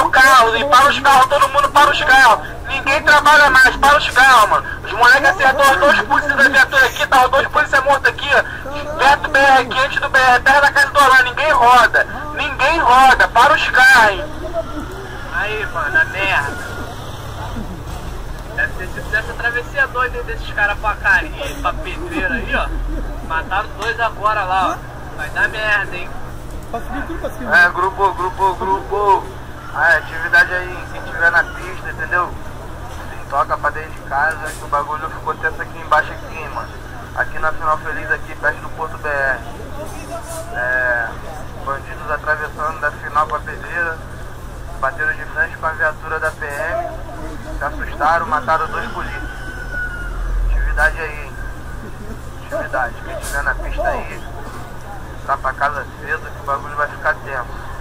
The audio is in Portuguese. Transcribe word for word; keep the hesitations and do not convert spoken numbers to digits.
o carro, e para os carros, todo mundo para os carros. Ninguém trabalha mais, para os carros, mano. Os moleques acertou os dois polícias da viatura aqui, tava dois polícias mortos aqui, ó. Perto do B R aqui, antes do B R, perto da casa do Orlando. Ninguém roda, ninguém roda, para os carros, hein. Aí, mano, a merda. Deve ter sido dessa travessia doida aí desses caras pra carinha e pra pedreira aí, ó. Mataram dois agora lá, ó. Vai dar merda, hein. É, grupo, grupo, grupo. Ah, atividade aí, quem tiver na pista, entendeu? Toca pra dentro de casa, que o bagulho ficou tenso aqui embaixo aqui, mano. Aqui na Final Feliz, aqui perto do Porto B R. É, bandidos atravessando da Final pra Pedreira. Bateram de frente com a viatura da P M. Se assustaram, mataram dois polícias. Atividade aí, hein? Atividade. Quem estiver na pista aí, tá pra casa cedo que o bagulho vai ficar tenso.